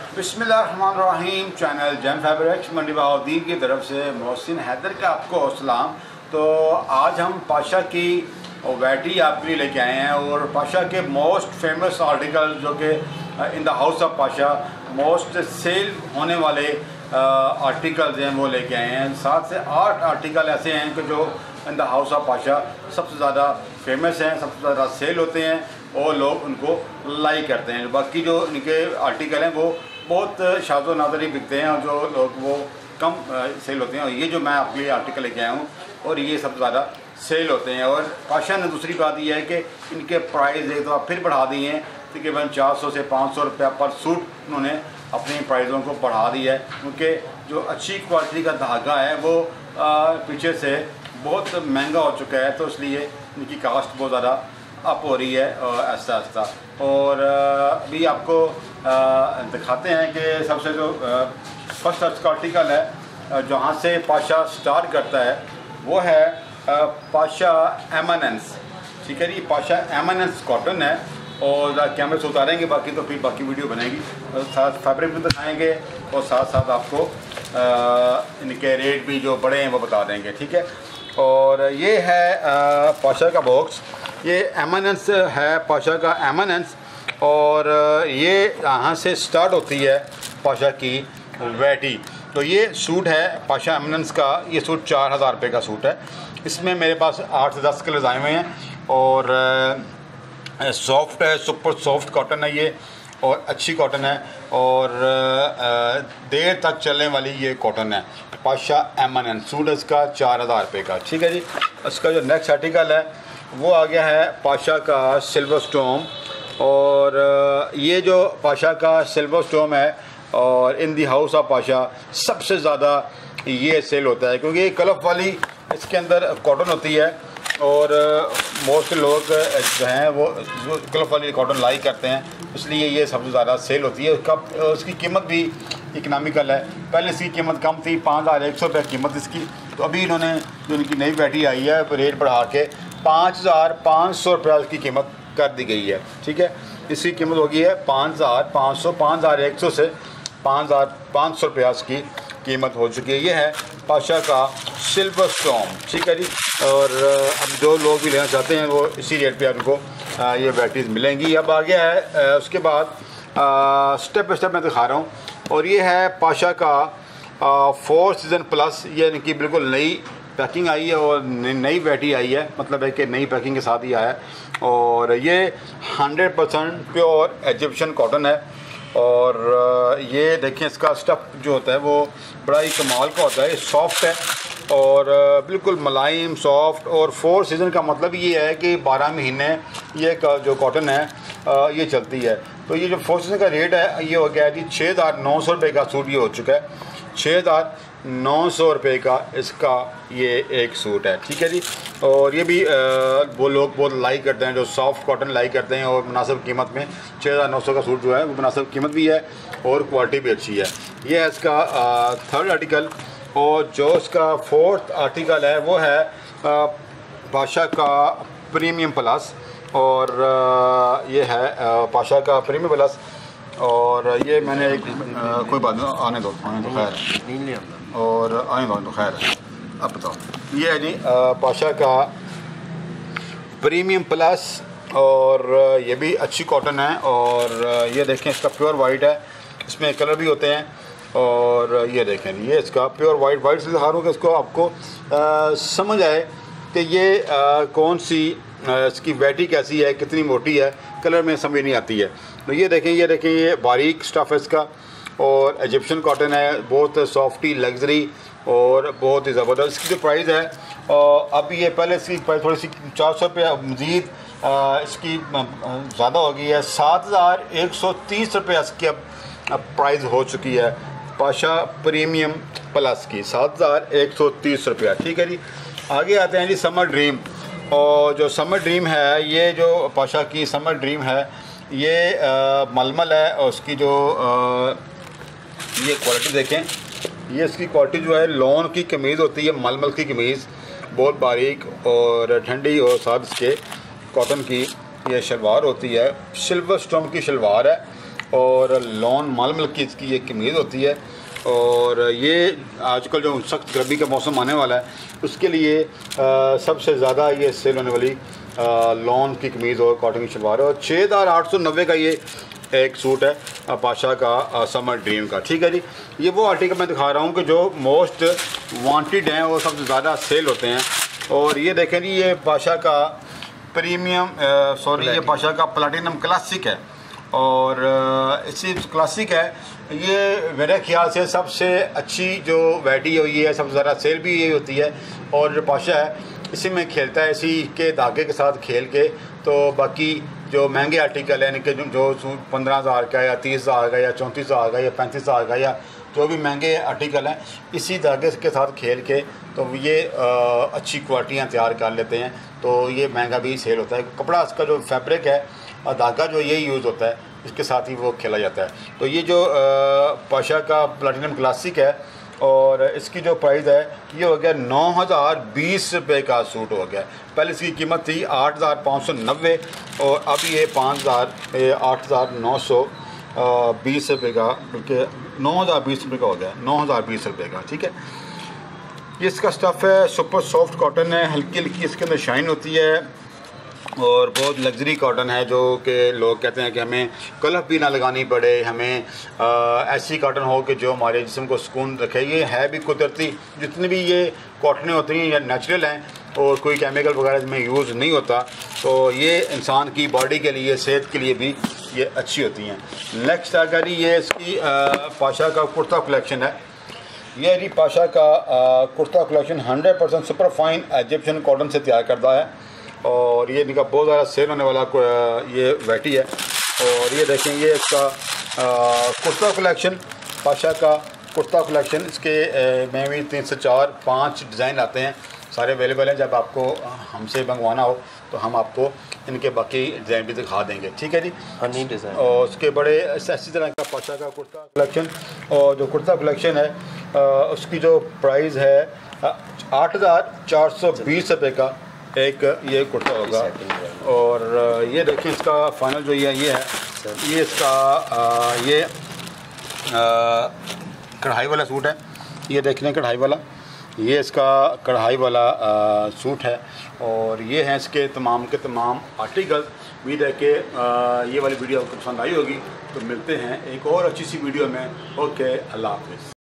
बिस्मिल्लाहिर्रहमानिर्रहीम। Channel jam fabrics Mandi Bahauddin की तरफ से मोहसिन हैदर का आपको सलाम। तो आज हम पाशा की वैरायटी आपके लिए लेके आए हैं और पाशा के मोस्ट फेमस आर्टिकल जो कि in the house of Pasha most sale होने वाले आर्टिकल्स हैं वो लेके आए हैं। 7 से 8 आर्टिकल ऐसे हैं कि जो in the house of Pasha सबसे ज़्यादा फेमस हैं, सबसे ज़्यादा सेल होते हैं और लोग उनको लाइक करते हैं। बाकी जो इनके आर्टिकल हैं वो बहुत शाज़ो नाज़र ही बिकते हैं और जो लोग वो कम सेल होते हैं। और ये जो मैं आपके लिए आर्टिकल लेके आया हूँ और ये सबसे ज़्यादा सेल होते हैं। और पाशा ने दूसरी बात यह है कि इनके प्राइस एक तो आप फिर बढ़ा दिए हैं, तकरीबन 400 से 500 रुपया पर सूट उन्होंने अपनी प्राइज़ों को बढ़ा दिया है, क्योंकि जो अच्छी क्वालिटी का धागा है वो पीछे से बहुत महंगा हो चुका है, तो इसलिए इनकी कास्ट बहुत ज़्यादा अप हो रही है आहिस्ता आहिस्ता। और अभी आपको दिखाते हैं कि सबसे जो फर्स्ट आर्टिकल है जहाँ से पाशा स्टार्ट करता है वो है पाशा एमनेंस। ठीक है जी, पाशा एमनेंस कॉटन है और कैमरे से उतारेंगे बाकी तो फिर बाकी वीडियो बनेगी और साथ फैब्रिक भी दिखाएंगे और साथ साथ आपको इनके रेट भी जो बड़े हैं वो बता देंगे। ठीक है, और ये है पाशा का बॉक्स, ये एमनेंस है पाशा का एमनेंस। और ये यहाँ से स्टार्ट होती है पाशा की वैरायटी। तो ये सूट है पाशा एमनेंस का, ये सूट 4000 रुपये का सूट है। इसमें मेरे पास 8 से 10 कलर्स आए हुए हैं और सॉफ्ट है, सुपर सॉफ्ट कॉटन है ये और अच्छी कॉटन है और देर तक चलने वाली ये कॉटन है। पाशा एमनेंस सूट इसका 4000 रुपये का। ठीक है जी, इसका जो नेक्स्ट आर्टिकल है वो आ गया है पाशा का सिल्वर स्टोन। और ये जो पाशा का सिल्वर स्टोन है और in the house of Pasha सबसे ज़्यादा ये सेल होता है, क्योंकि ये कलफ वाली इसके अंदर कॉटन होती है और मोस्ट लोग जो हैं वो कलफ वाली कॉटन लाइक करते हैं, इसलिए ये सबसे ज़्यादा सेल होती है। उसकी कीमत भी इकनॉमिकल है। पहले इसकी कीमत कम थी, 5100 रुपये कीमत इसकी, तो अभी इन्होंने जो इनकी नई वैरायटी आई है रेट बढ़ा के 5500 रुपये इसकी कीमत कर दी गई है। ठीक है, इसकी कीमत होगी है 5500, 5100 से 5500 रुपया इसकी कीमत हो चुकी है। ये है पाशा का सिल्वर स्टोन। ठीक है जी, और अब जो लोग भी लेना चाहते हैं वो इसी रेट पे आपको ये वैराइटीज़ मिलेंगी। अब आ गया है उसके बाद स्टेप बाई स्टेप मैं दिखा रहा हूँ। और ये है पाशा का 4 सीज़न प्लस, ये इनकी बिल्कुल नई पैकिंग आई है और नई वैरायटी आई है, मतलब है कि नई पैकिंग के साथ ही आया है। और ये 100% प्योर इजिप्शियन कॉटन है और ये देखें इसका स्टफ़ जो होता है वो बड़ा ही कमाल का होता है। सॉफ्ट है और बिल्कुल मुलायम सॉफ्ट। और 4 सीज़न का मतलब ये है कि 12 महीने ये जो कॉटन है ये चलती है। तो ये जो 4 सीज़न का रेट है ये हो गया है जी 6900 रुपये का सूट ये हो चुका है। 6900 रुपये का इसका ये एक सूट है। ठीक है जी, और ये भी वो लोग बहुत लाइक करते हैं जो सॉफ्ट कॉटन लाइक करते हैं और मुनासिब कीमत में 6900 का सूट जो है वो मुनासिब कीमत भी है और क्वालिटी भी अच्छी है। ये है इसका थर्ड आर्टिकल। और जो इसका फोर्थ आर्टिकल है वो है पाशा का प्रीमियम प्लस। और ये है पाशा का प्रीमियम प्लस और ये मैंने एक कोई बात नहीं, आने दो खैर और आने दो तो खैर। अब बताओ, ये है जी पाशा का प्रीमियम प्लस और ये भी अच्छी कॉटन है। और ये देखें इसका प्योर वाइट है, इसमें कलर भी होते हैं। और ये देखें ये इसका प्योर वाइट से दिखा रहा हूँ कि इसको आपको समझ आए कि ये कौन सी इसकी वैरायटी कैसी है, कितनी मोटी है, कलर में समझ नहीं आती है। तो ये देखें ये बारीक स्टफ़ है इसका और इजिप्शियन कॉटन है, बहुत सॉफ्टी लग्जरी और बहुत ही ज़बरदस्त। इसकी जो प्राइस है अब ये पहले इसकी प्राइस थोड़ी सी 400 रुपये मज़ीद इसकी ज़्यादा हो गई है। 7130 रुपये इसकी अब प्राइस हो चुकी है पाशा प्रीमियम प्लस की, 7130 रुपया। ठीक है जी, आगे आते हैं जी समर ड्रीम। और जो समर ड्रीम है ये जो पाशा की समर ड्रीम है ये मलमल है और उसकी जो ये क्वालिटी देखें, ये इसकी क्वालिटी जो है लॉन की कमीज़ होती है, मलमल की कमीज़ बहुत बारीक और ठंडी और साथ इसके कॉटन की ये शलवार होती है, सिल्वर स्टोन की शलवार है और लॉन मलमल की इसकी एक कमीज़ होती है। और ये आजकल जो सख्त गर्मी का मौसम आने वाला है उसके लिए सबसे ज़्यादा ये सेल होने वाली लॉन की कमीज़ और कॉटन की शलवार है। और 6890 का ये एक सूट है पाशा का समर ड्रीम का। ठीक है जी, ये वो आर्टिकल मैं दिखा रहा हूँ कि जो मोस्ट वांटेड हैं और सबसे ज़्यादा सेल होते हैं। और ये देखें जी, ये पाशा का प्रीमियम ये पाशा का प्लैटिनम क्लासिक है। और इसी क्लासिक है, ये मेरे ख्याल से सबसे अच्छी जो वैरायटी हुई है, सबसे ज़्यादा सेल भी यही होती है। और जो पाशा है इसी में खेलता है, इसी के धागे के साथ खेल के। तो बाकी जो महंगे आर्टिकल हैं इनके जो 15,000 का या 30,000 का या 34,000 का या 35,000 का या जो भी महंगे आर्टिकल हैं, इसी धागे के साथ खेल के तो ये अच्छी क्वालिटियाँ तैयार कर लेते हैं। तो ये महंगा भी सेल होता है। कपड़ा इसका जो फैब्रिक है, धागा जो यही यूज़ होता है, इसके साथ ही वो खेला जाता है। तो ये जो पाशा का प्लैटिनम क्लासिक है और इसकी जो प्राइस है ये हो गया 9,020 रुपये का सूट हो गया। पहले इसकी कीमत थी 8,590 और अब ये 8,920 रुपये का, बल्कि 9,020 रुपये का हो गया, 9,020 रुपये का। ठीक है, ये इसका स्टफ़ है, सुपर सॉफ्ट कॉटन है, हल्की हल्की इसके अंदर शाइन होती है और बहुत लग्जरी कॉटन है। जो कि लोग कहते हैं कि हमें कलफ भी ना लगानी पड़े, हमें ऐसी कॉटन हो कि जो हमारे जिस्म को सुकून रखे। ये है भी कुदरती, जितनी भी ये कॉटनें होती हैं ये नेचुरल हैं और कोई केमिकल वगैरह में यूज़ नहीं होता। तो ये इंसान की बॉडी के लिए, सेहत के लिए भी ये अच्छी होती हैं। नेक्स्ट अगर ये इसकी पाशा का कुर्ता कलेक्शन है। ये जी पाशा का kurta collection 100% super fine Egyptian cotton से तैयार करता है और ये इनका बहुत ज़्यादा सेल होने वाला ये वैरायटी है। और ये देखें, ये इसका कुर्ता कलेक्शन, पाशा का कुर्ता कलेक्शन, इसके में भी 3 से 4-5 डिज़ाइन आते हैं, सारे अवेलेबल हैं। जब आपको हमसे मंगवाना हो तो हम आपको इनके बाकी डिज़ाइन भी दिखा देंगे। ठीक है जी, फनी डिज़ाइन और उसके बड़े ऐसी तरह का पाशा का कुर्ता कलेक्शन। और जो कुर्ता कलेक्शन है उसकी जो प्राइस है 8,420 रुपये का एक ये कुर्ता होगा। और ये देखिए इसका फाइनल जो ये है, ये इसका ये कढ़ाई वाला सूट है। ये देख लें कढ़ाई वाला, ये इसका कढ़ाई वाला सूट है। और ये हैं इसके तमाम के तमाम आर्टिकल। उम्मीद है कि ये वाली वीडियो आपको पसंद आई होगी। तो मिलते हैं एक और अच्छी सी वीडियो में। ओके, अल्लाह हाफ़िज़।